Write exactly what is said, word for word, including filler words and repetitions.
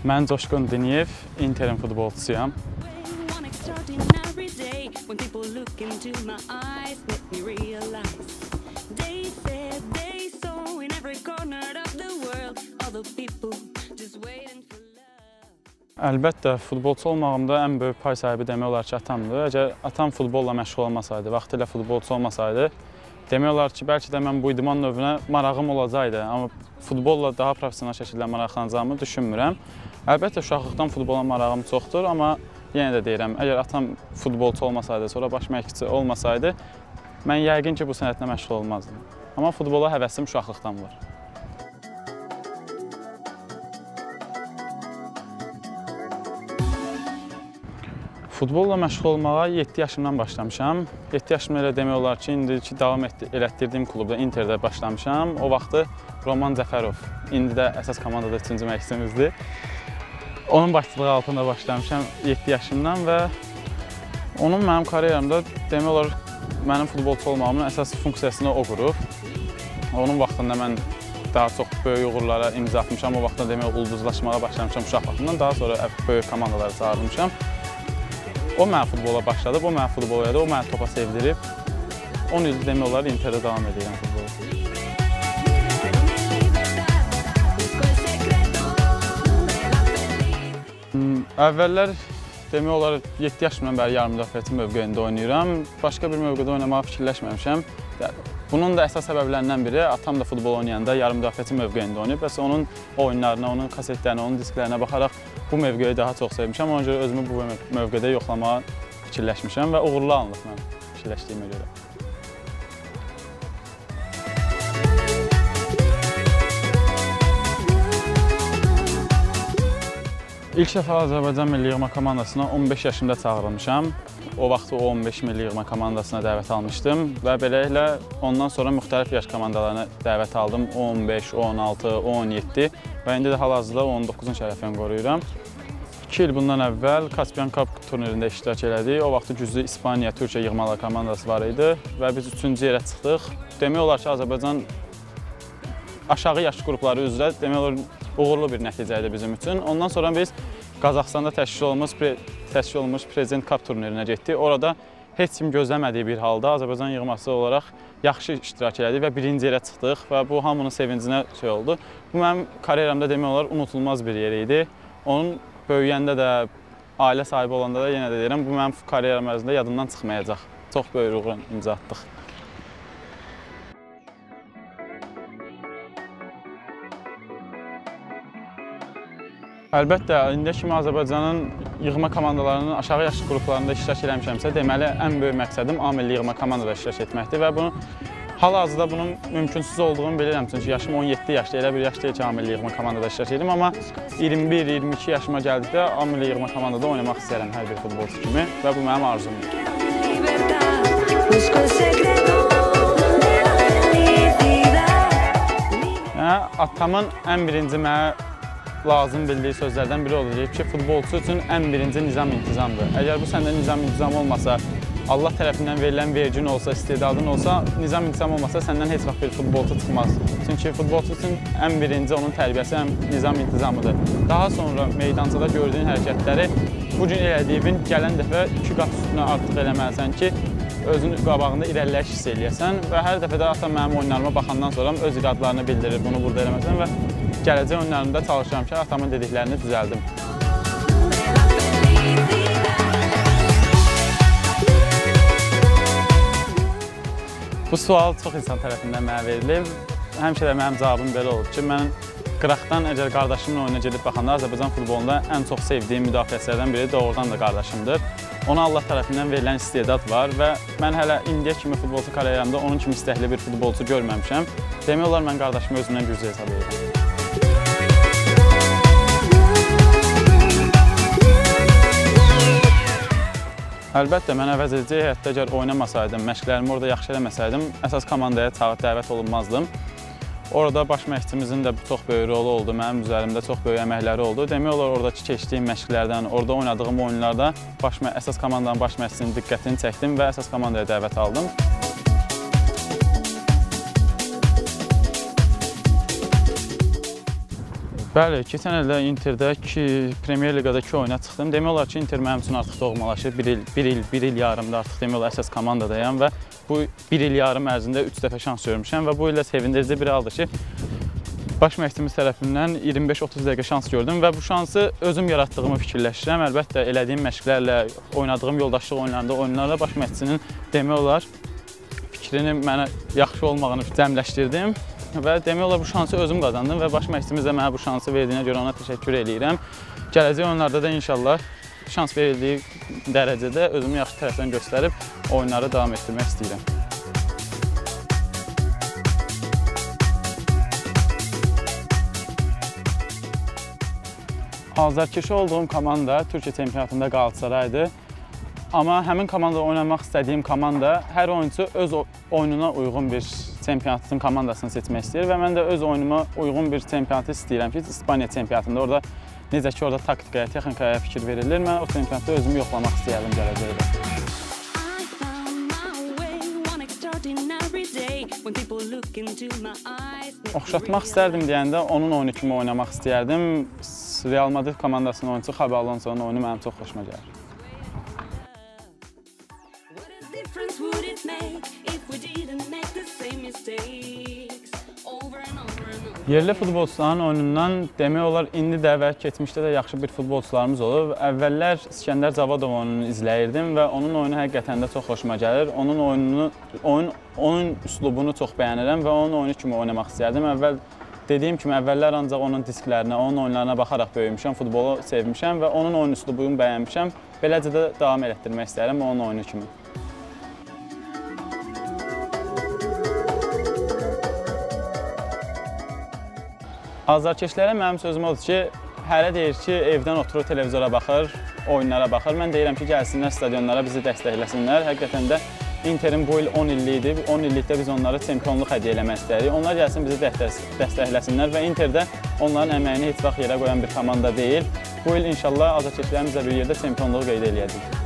Mən Coşqun Diniyev, Interin futbolçusuyam. Əlbəttə, futbolçu olmağımda ən böyük pay sahibi demək olar ki, atamdır. Əgər atam futbolla məşğul olmasaydı, vaxtilə futbolçu olmasaydı, demək olar ki, bəlkə də mən bu idman növünə marağım olacaqdı. Amma futbolla daha profesional şəkildə maraqlanacağımı düşünmürəm. Əlbəttə, uşaqlıqdan futbola marağım çoxdur, amma yenə də deyirəm, əgər atam futbolçu olmasaydı, sonra baş məşqçi olmasaydı, mən yəqin ki, bu sənətlə məşğul olmazdım. Amma futbola həvəsim uşaqlıqdan var. Futbolla məşğul olmağa yeddi yaşımdan başlamışam. yeddi yaşımda elə demək olar ki, indi ki, davam elətdirdiyim klubda Interdə başlamışam. O vaxtı Roman Cəfərov, indi də əsas komandada üçüncü məşqçimizdir. Onun başçılığı altında başlamışam yeddi yaşımdan və onun mənim karyeramda demək olar mənim futbolçu olmağımın əsas funksiyasını o qurub. Onun vaxtında mən daha çox böyük uğurlara imza atmışam. O vaxtda demək ulduzlaşmağa başlamışam uşaq vaxtından. Daha sonra böyük komandalara çağırmışam. O mənə futbola başladı, o mənə futbol elədi, o mənə topa sevdirib. on ildir demək olar Interdə davam edirəm futbola. Əvvəllər demək olar yeddi yaşımdan bəri yarım müdafiəçi mövqeyində oynayıram. Başqa bir mövqedə oynamağı fikirləşməmişəm. Bunun da əsas səbəblərindən biri, atam da futbol oynayanda yarım müdafiəçi mövqeyində oynayıb. Bəs onun oyunlarına, onun kasetlərinə, onun disklərinə baxaraq bu mövqeyi daha çox sevmişəm. Ona görə özümü bu mövqedə yoxlamağa fikirləşmişəm və uğurlu anlıq mən fikirləşdiyimə görə. İlk dəfə Azərbaycan Milli Yığma komandasına on beş yaşımda çağırılmışam. O vaxtı o on beş Milli Yığma komandasına dəvət almışdım və beləliklə ondan sonra müxtəlif yaş komandalarına dəvət aldım. on beş, on altı, on yeddi və indi də hal-hazırda on doqquzuncu şərəfini qoruyuram. iki il bundan əvvəl Kaspian Cup turnirində iştirak elədik. O vaxtı güclü İspaniya, Türkiyə yığmalar komandası var idi və biz üçüncü yerə çıxdıq. Demək olar ki, Azərbaycan aşağı yaş qrupları üzrə demək olar uğurlu bir nəticə idi bizim üçün. Ondan sonra biz Qazaxstanda təşkil olunmuş, təşkil olunmuş Prezident Cup turnirinə getdik. Orada heç kim gözləmədiyi bir halda Azərbaycan yığması olaraq yaxşı iştirak elədik və birinci yerə çıxdıq və bu hamının sevincinə şey oldu. Bu mənim karyeramda demək olar unutulmaz bir yer idi. Onun böyüyəndə də, ailə sahibi olanda da yenə də deyirəm, bu mənim karyeram ərzində yadımdan çıxmayacaq. Çox böyük uğur imza atdıq. Əlbəttə, indiyə kimi Azərbaycanın yığma komandalarının aşağı yaş qruplarında iştirak eləmişəmsə, deməli, ən böyük məqsədim A milli yığma komandada iştirak etməkdir və bunu hal-hazırda bunun mümkünsüz olduğunu bilirəm. Çünki yaşım on yeddi yaşdır, elə bir yaş deyil ki, A milli yığma komandada iştirak edim, amma iyirmi bir iyirmi iki yaşıma gəldikdə A milli yığma komandada oynamaq istəyirəm hər bir futbolçu kimi və bu mənim arzumdur. Yəni, atamın ən birinci mənə lazım bildiyi sözlərdən biri olacaq ki, futbolçu üçün ən birinci nizam-intizamdır. Əgər bu səndə nizam-intizam olmasa, Allah tərəfindən verilən vergin olsa, istedadın olsa, nizam-intizam olmasa səndən heç vaxt bir futbolçu çıxmaz. Çünki futbolçu üçün ən birinci onun tərbiyəsi həm nizam-intizamıdır. Daha sonra meydançada gördüyün hərəkətləri bugün elədiyin gələn dəfə iki qat üstünə artıq eləməlisən ki, özünün qabağında irəliləyiş hiss eləyəsən və hər dəfə də atam mənim oyunlarıma baxandan sonra öz iradlarını bildirir, bunu burada eləməsən və gələcək oyunlarımda çalışıram ki, atamın dediklərini düzəldim. Bu sual çox insan tərəfindən mənə verilib. Həmişə də mənim cavabım belə olub ki, mən qıraqdan əgər qardaşımın oyuna gedib baxanda Azərbaycan futbolunda ən çox sevdiyim müdafiəçilərdən biri doğrudan da qardaşımdır. Ona Allah tərəfindən verilən istedad var və mən hələ indiyə kimi futbolçu karyeramda onun kimi istəkli bir futbolçu görməmişəm. Demək olar, mən qardaşımı özümdən güclü hesab edirəm. Əlbəttə, mən əvəzedici həyətdə əgər oynamasaydım, məşqlərimi orada yaxşı eləməsəydim, əsas komandaya çağır dəvət olunmazdım. Orada baş məşqçimizin də çox böyük rolu oldu, mənim üzərimdə çox böyük əməkləri oldu. Demək olar, oradakı keçdiyim məşqlərdən, orada oynadığım oyunlarda əsas komandanın baş məşqçinin diqqətini çəkdim və əsas komandaya dəvət aldım. Bəli, keçən ildə Interdə iki Premyer Liqada iki oyuna çıxdım. Demək olar ki, Inter mənim üçün artıq doğmalaşıb. Bir il, bir il, bir il yarımda artıq demək olar əsas komandadayam və bu bir il yarım ərzində üç dəfə şans görmüşəm və bu ildə sevindirici bir haldır ki, baş məşqçimiz tərəfindən iyirmi beş otuz dəqiqə şans gördüm və bu şansı özüm yaratdığımı fikirləşirəm. Əlbəttə, elədiyim məşqlərlə, oynadığım yoldaşlıq oyunlarında, oyunlarla baş məşqçinin demək olar fikrini mənə yaxşı olmağını cəmləşdirdim və demək olar bu şansı özüm qazandım və baş məşqçimiz də mənə bu şansı verdiyinə görə ona təşəkkür edirəm. Gələcək oyunlarda da inşallah şans verildiyi dərəcədə özümü yaxşı tərəfdən göstərib oyunları davam etdirmək istəyirəm. Azərkeşi olduğum komanda Türkiyə çempionatında Qalatasaraydır. Amma həmin komandada oynamaq istədiyim komanda hər oyuncu öz oyununa uyğun bir çempionatın komandasını seçmək istəyir və mən də öz oyunuma uyğun bir çempionatı istəyirəm ki, İspaniya çempionatında orada necə ki, orada taktikaya, texnikaya fikir verilir, mən o çempionatda özümü yoxlamaq istəyərdim gələcəkdə. Oxşatmaq istərdim deyəndə onun oyunu kimi oynamaq istəyərdim. Real Madrid komandasının oyuncusu Xabi Alonsonun oyunu mənim çox xoşuma gəlir. Yerli futbolçuların oyunundan demək olar, indi də və keçmişdə də yaxşı bir futbolçularımız olub. Əvvəllər İskəndər Cavadov oyununu izləyirdim və onun oyunu həqiqətən də çox xoşuma gəlir. Onun oyununu, oyun, oyun üslubunu çox bəyənirəm və onun oyunu kimi oynamaq istəyərdim. Əvvəl dediyim kimi, əvvəllər ancaq onun disklərinə, onun oyunlarına baxaraq böyümüşəm, futbolu sevmişəm və onun oyun üslubunu bəyənmişəm. Beləcə də davam elətdirmək istəyirəm onun oyunu kimi. Azərkeşlərə mənim sözüm odur ki, hərə deyir ki, evdən oturur, televizora baxır, oyunlara baxır. Mən deyirəm ki, gəlsinlər stadionlara, bizi dəstəkləsinlər. Həqiqətən də Interin bu il on illikdir. on illikdə biz onlara çempionluq hədiyyə eləmək istəyirik. Onlar gəlsin, bizi dəstəkləsinlər və Interdə onların əməyini heç vaxt yerə qoyan bir komanda deyil. Bu il inşallah azərkeşlərimizlə bir yerdə çempionluğu qeyd eləyəcəyik.